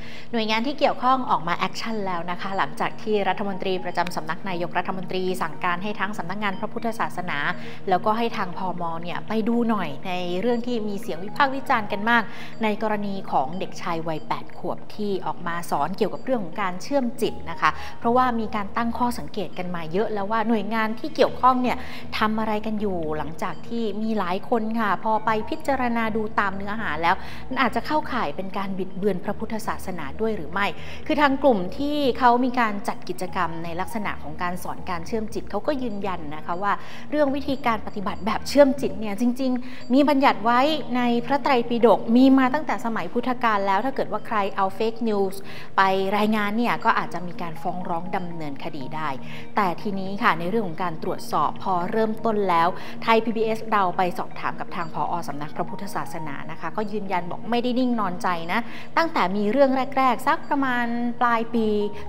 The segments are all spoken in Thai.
หน่วยงานที่เกี่ยวข้องออกมาแอคชั่นแล้วนะคะหลังจากที่รัฐมนตรีประจำสำนักนายกรัฐมนตรีสั่งการให้ทั้งสำนักงานพระพุทธศาสนาแล้วก็ให้ทางพม.เนี่ยไปดูหน่อยในเรื่องที่มีเสียงวิพากษ์วิจารณ์กันมากในกรณีของเด็กชายวัย8 ขวบที่ออกมาสอนเกี่ยวกับเรื่องของการเชื่อมจิตนะคะเพราะว่ามีการตั้งข้อสังเกตกันมาเยอะแล้วว่าหน่วยงานที่เกี่ยวข้องเนี่ยทำอะไรกันอยู่หลังจากที่มีหลายคนค่ะพอไปพิจารณาดูตามเนื้อหาแล้วมันอาจจะเข้าข่ายเป็นการบิดเบือนพระพุทธศาสนาด้วยหรือไม่คือทางกลุ่มที่เขามีการจัดกิจกรรมในลักษณะของการสอนการเชื่อมจิตเขาก็ยืนยันนะคะว่าเรื่องวิธีการปฏิบัติแบบเชื่อมจิตเนี่ยจริงๆมีบัญญัติไว้ในพระไตรปิฎกมีมาตั้งแต่สมัยพุทธกาลแล้วถ้าเกิดว่าใครเอาเฟกนิวส์ไปรายงานเนี่ยก็อาจจะมีการฟ้องร้องดำเนินคดีได้แต่ทีนี้ค่ะในเรื่องของการตรวจสอบพอเริ่มต้นแล้วไทย PBS เราไปสอบถามกับทางผอ.สำนักพระพุทธศาสนานะคะก็ยืนยันบอกไม่ได้นิ่งนอนใจนะตั้งแต่มีเรื่องแรกๆสักประมาณปลายปี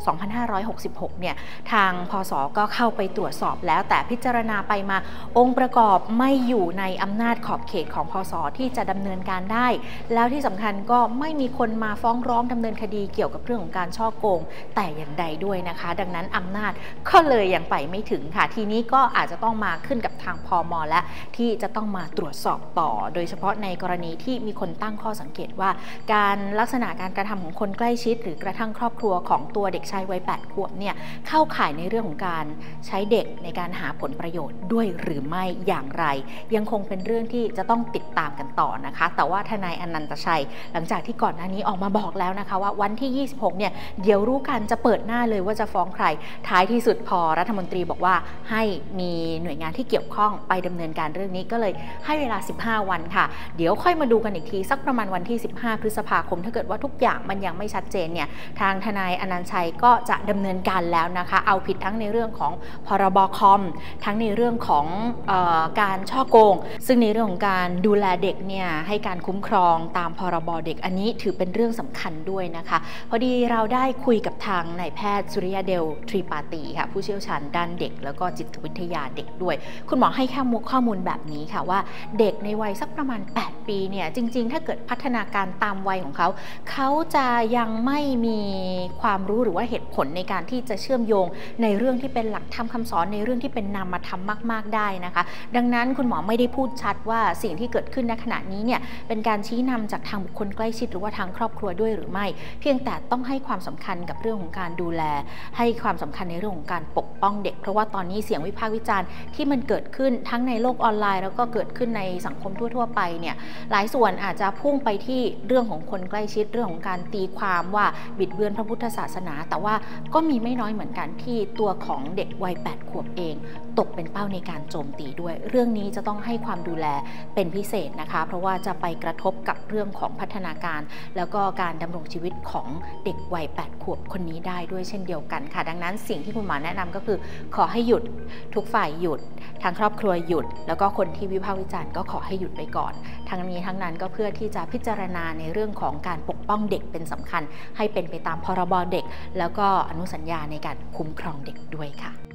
2566 เนี่ยทางพส.ก็เข้าไปตรวจสอบแล้วแต่พิจารณาไปมาองค์ประกอบไม่อยู่ในอำนาจขอบเขตของพส.ที่จะดำเนินการได้แล้วที่สำคัญก็ไม่มีคนมาฟ้องร้องดำเนินคดีเกี่ยวกับเรื่องของการฉ้อโกงแต่อย่างใดด้วยนะคะดังนั้นอำนาจก็เลยยังไปไม่ถึงค่ะทีนี้ก็อาจจะต้องมาขึ้นกับทางพม.และที่จะต้องมาตรวจสอบต่อโดยเฉพาะในกรณีที่มีคนตั้งข้อสังเกตว่าการลักษณะการกระทำของคนใกล้ชิดหรือกระทั่งครอบครัวของตัวเด็กชายวัย8 ขวบเนี่ยเข้าข่ายในเรื่องของการใช้เด็กในการหาผลประโยชน์ด้วยหรือไม่อย่างไรยังคงเป็นเรื่องที่จะต้องติดตามกันต่อนะคะแต่ว่าทนายอนันตชัยหลังจากที่ก่อนหน้านี้ออกมาบอกแล้วนะคะว่าวันที่ 26 เนี่ยเดี๋ยวรู้กันจะเปิดหน้าเลยว่าจะฟ้องใครท้ายที่สุดพอรัฐมนตรีบอกว่าให้มีหน่วยงานที่เกี่ยวข้องไปดำเนินการเรื่องนี้ก็เลยให้เวลา15 วันค่ะเดี๋ยวค่อยมาดูกันอีกทีสักประมาณวันที่15 พฤษภาคมถ้าเกิดว่าทุกอย่างมันยังไม่ชัดเจนเนี่ยทางทนายอนันต์ชัยก็จะดำเนินการแล้วนะคะเอาผิดทั้งในเรื่องของพรบคอมทั้งในเรื่องของการฉ้อโกงซึ่งในเรื่องของการดูแลเด็กเนี่ยให้การคุ้มครองตามพรบเด็กอันนี้ถือเป็นเรื่องสำคัญด้วยนะคะพอดีเราได้คุยกับทางนายแพทย์สุริยเดลทรีปาตีค่ะผู้เชี่ยวชาญด้านเด็กแล้วก็จิตวิทยาเด็กด้วยคุณหมอให้ข้อมูลแบบนี้ค่ะว่าเด็กในวัยสักประมาณ8 ปีเนี่ยจริงๆถ้าเกิดพัฒนาการตามวัยของเขาจะยังไม่มีความรู้หรือว่าเหตุผลในการที่จะเชื่อมโยงในเรื่องที่เป็นหลักธรรมคำสอนในเรื่องที่เป็นนามธรรมมากๆได้นะคะดังนั้นคุณหมอไม่ได้พูดชัดว่าสิ่งที่เกิดขึ้นในขณะนี้เนี่ยเป็นการชี้นำจากทางบุคคลใกล้ชิดหรือว่าทางครอบครัวด้วยหรือไม่เพียงแต่ต้องให้ความสำคัญกับเรื่องของการดูแลให้ความสำคัญในเรื่องของการปกป้องเด็กเพราะว่าตอนนี้เสียงวิพากษ์วิจารณ์ที่มันเกิดขึ้นทั้งในโลกออนไลน์แล้วก็เกิดขึ้นในสังคมทั่วๆไปเนี่ยหลายส่วนอาจจะพุ่งไปที่เรื่องของคนใกล้ชิดเรื่องของการตีความว่าบิดเบือนพระพุทธศาสนาแต่ว่าก็มีไม่น้อยเหมือนกันที่ตัวของเด็กวัย8 ขวบเองตกเป็นเป้าในการโจมตีด้วยเรื่องนี้จะต้องให้ความดูแลเป็นพิเศษนะคะเพราะว่าจะไปกระทบกับเรื่องของพัฒนาการแล้วก็การดำรงชีวิตของเด็กวัย8 ขวบคนนี้ได้ด้วยเช่นเดียวกันค่ะดังนั้นสิ่งที่คุณหมอแนะนำก็คือขอให้หยุดทุกฝ่ายหยุดทางครอบครัวหยุดแล้วก็คนที่วิพากษ์วิจารณ์ก็ขอให้หยุดไปก่อนทั้งนี้ทั้งนั้นก็เพื่อที่จะพิจารณาในเรื่องของการปกป้องเด็กเป็นสำคัญให้เป็นไปตามพรบเด็กแล้วก็อนุสัญญาในการคุ้มครองเด็กด้วยค่ะ